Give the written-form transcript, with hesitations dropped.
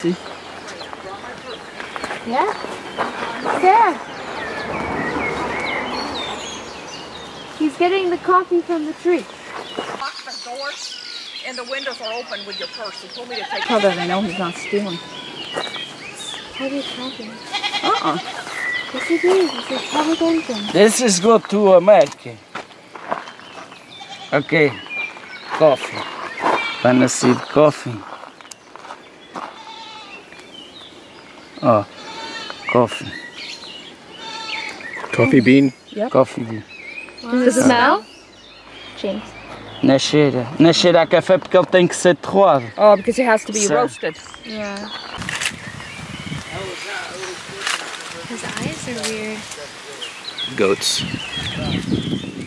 Yeah? There. He's getting the coffee from the tree. Lock the doors and the windows are open with your purse. He told me to take it. How do they know he's not stealing? How do you count him? Yes, it is. It's a public entrance. This is go to America. Okay. Coffee. Wanna see coffee? Oh, coffee. Coffee bean? Yep. Coffee bean. Does it smell? James. Não cheira. Não cheira a café porque ele tem que ser torrado. Oh, because it has to be So- roasted. Yeah. His eyes are weird. Goats.